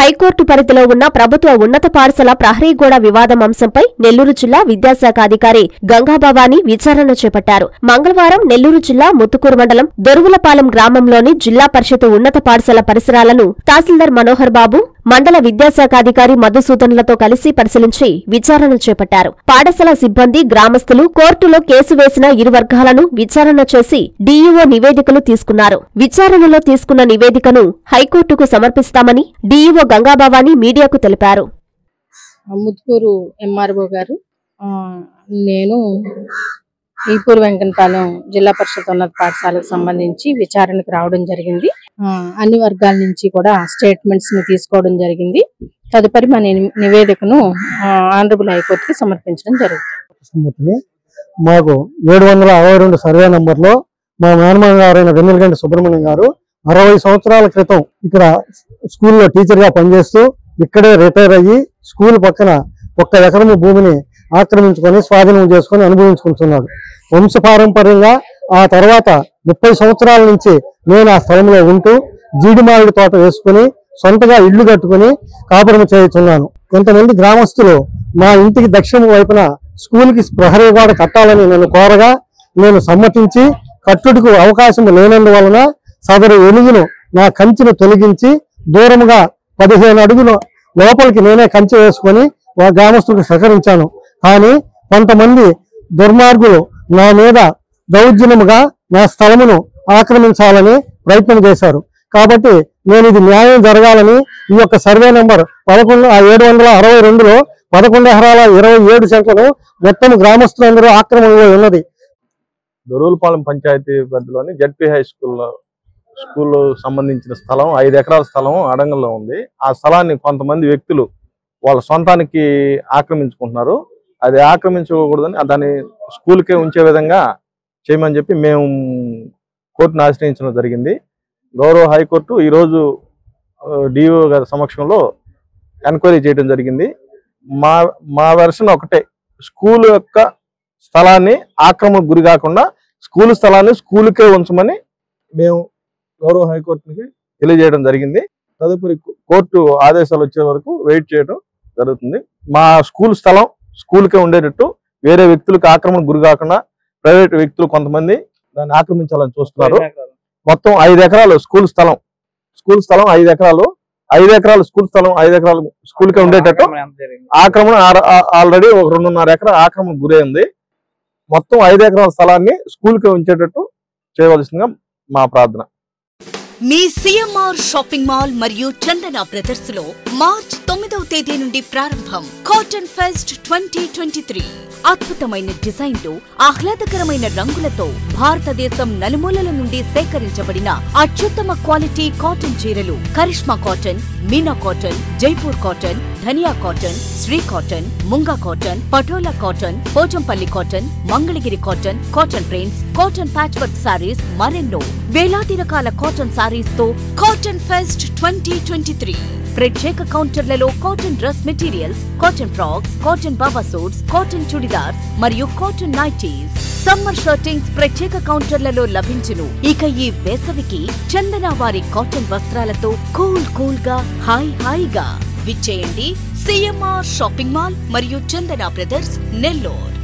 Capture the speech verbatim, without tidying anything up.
High court పరిధిలో ఉన్న ప్రభుత్వ ఉన్నత పాఠశాల ప్రహరీగోడ వివాదం అంశంపై నెల్లూరు జిల్లా విద్యాశాఖ అధికారి గంగాభవాని విచారణ చేపట్టారు. మంగళవారం నెల్లూరు జిల్లా ముత్తుకూరు మండలం దొరువులపాలెం గ్రామంలోని జిల్లా పరిషత్ ఉన్నత పాఠశాల పరిసరాలను తహసీల్దార్ మనోహర్ బాబు, మండల విద్యాశాఖ అధికారి మధుసూదన్లతో కలిసి పరిశీలించి విచారణ చేపట్టారు. పాఠశాల సిబ్బంది, గ్రామస్తులు కోర్టులో కేసు వేసిన ఇరు వర్గాలను విచారణ చేసి డీఈఓ నివేదికలు తీసుకున్నారు. విచారణలో తీసుకున్న నివేదికను హైకోర్టుకు సమర్పిస్తామని డీఈఓ గంగాభవాని మీడియాకు తెలిపారు. ముత్తుకూరు ఎంఆర్ఓ గారు, నేను ఈపూర్ వెంకటపాలెం జిల్లా పరిషత్ ఉన్నత పాఠశాలకు సంబంధించి విచారణకు రావడం జరిగింది. అన్ని వర్గాల నుంచి కూడా స్టేట్మెంట్స్ ని తీసుకోవడం జరిగింది. తదుపరి మన నివేదికను ఆనరబుల్ హైకోర్టుకి సమర్పించడం జరుగుతుంది. మాకు ఏడు వందల అరవై రెండు సర్వే నంబర్లో మా మేనమామ గారైన వెన్నెలగంటి సుబ్రహ్మణ్యం గారు అరవై సంవత్సరాల క్రితం ఇక్కడ స్కూల్లో టీచర్ గా పనిచేస్తూ ఇక్కడే రిటైర్ అయ్యి స్కూల్ పక్కన ఒక్క ఎకరము భూమిని ఆక్రమించుకొని స్వాధీనం చేసుకుని అనుభవించుకుంటున్నాడు. వంశపారంపర్యంగా ఆ తర్వాత ముప్పై సంవత్సరాల నుంచి నేను ఆ స్థలంలో ఉంటూ జీడిమామిడి తోట వేసుకుని సొంతగా ఇళ్లు కట్టుకుని కాపురం చేయుతున్నాను. కొంతమంది గ్రామస్తులు మా ఇంటికి దక్షిణ వైపున స్కూల్ కి ప్రహరీ గోడ కట్టాలని నన్ను కోరగా నేను సమ్మతించి కట్టుడుకు అవకాశం లేనందువలన సదరు ఎలుగును నా కంచెను తొలగించి దూరముగా పదిహేను అడుగుల లోపలికి నేనే కంచె వేసుకొని ఆ గ్రామస్తులకు సహకరించాను. కానీ కొంతమంది దుర్మార్గులు నా మీద దౌర్జన్యముగా నా స్థలమును ఆక్రమించాలని ప్రయత్నం చేశారు. కాబట్టి నేను ఇది న్యాయం జరగాలని ఈ యొక్క సర్వే నెంబర్ పదకొండు ఆ ఏడు వందల అరవై రెండులో పదకొండు ఎకరాల ఇరవై ఏడు సెంట్లను మొత్తం గ్రామస్తులందరూ ఆక్రమణలో ఉన్నది. దొరువులపాలెం పంచాయతీ పరిధిలోని జడ్పీ హై స్కూల్లో స్కూల్ సంబంధించిన స్థలం ఐదు ఎకరాల స్థలం అడంగంలో ఉంది. ఆ స్థలాన్ని కొంతమంది వ్యక్తులు వాళ్ళ సొంతానికి ఆక్రమించుకుంటున్నారు. అది ఆక్రమించకూడదని దాన్ని స్కూల్కే ఉంచే విధంగా చేయమని చెప్పి మేము కోర్టును ఆశ్రయించడం జరిగింది. గౌరవ హైకోర్టు ఈరోజు డిఓ గారి సమక్షంలో ఎంక్వైరీ చేయడం జరిగింది. మా మా వెర్షన్ ఒకటే, స్కూల్ యొక్క స్థలాన్ని ఆక్రమణకు గురి కాకుండా స్కూల్ స్థలాన్ని స్కూల్కే ఉంచమని మేము గౌరవ హైకోర్టుకి తెలియజేయడం జరిగింది. తదుపరి కోర్టు ఆదేశాలు వచ్చే వరకు వెయిట్ చేయడం జరుగుతుంది. మా స్కూల్ స్థలం స్కూల్కే ఉండేటట్టు వేరే వ్యక్తులకు ఆక్రమణకు గురి కాకుండా ప్రైవేట్ వ్యక్తులు కొంతమంది దాన్ని ఆక్రమించాలని చూస్తున్నారు. మొత్తం ఐదు ఎకరాలు స్కూల్ స్థలం స్కూల్ స్థలం ఐదు ఎకరాలు ఐదు ఎకరాలు స్కూల్ స్థలం ఐదు ఎకరాలు స్కూల్కే ఉండేటట్టు ఆక్రమణ ఆల్రెడీ ఒక రెండున్నర ఎకరా ఆక్రమణకు గురైంది. మొత్తం ఐదు ఎకరాల స్థలాన్ని స్కూల్కే ఉంచేటట్టు చేయవలసిందిగా మా ప్రార్థన. మీ సిఎంఆర్ షాపింగ్ మాల్ మరియు చందన బ్రదర్స్ లో మార్చ్ తొమ్మిదవ తేదీ నుండి ప్రారంభం cotton fest twenty twenty three. అద్భుతమైన డిజైన్లు, ఆహ్లాదకరమైన రంగులతో భారతదేశం నలుమూలల నుండి సేకరించబడిన అత్యుత్తమ క్వాలిటీ కాటన్ చీరలు Karishma cotton, Meena cotton, Jaipur cotton, Dhaniya cotton, Sri cotton, Munga cotton, Patola cotton, Pochampally cotton, Mangalagiri cotton, cotton prints, cotton patch work saris, మరెన్నో వేలాది రకాల కాటన్ సారీస్ తో cotton fest twenty twenty three. ప్రత్యేక కౌంటర్లలో cotton dress materials, cotton frocks, cotton బాబా సూట్స్, కాటన్ చుడిదార్స్ మరియు కాటన్ నైటీస్. సమ్మర్ షర్టింగ్స్ ప్రత్యేక కౌంటర్లలో లభించును. ఇక ఈ వేసవికి చందన వారి కాటన్ వస్త్రాలతో కూల్ కూల్ గా హాయ్ హాయిగా విచ్చేయండి సిఎంఆర్ షాపింగ్ మాల్ మరియు చందన బ్రదర్స్, నెల్లూరు.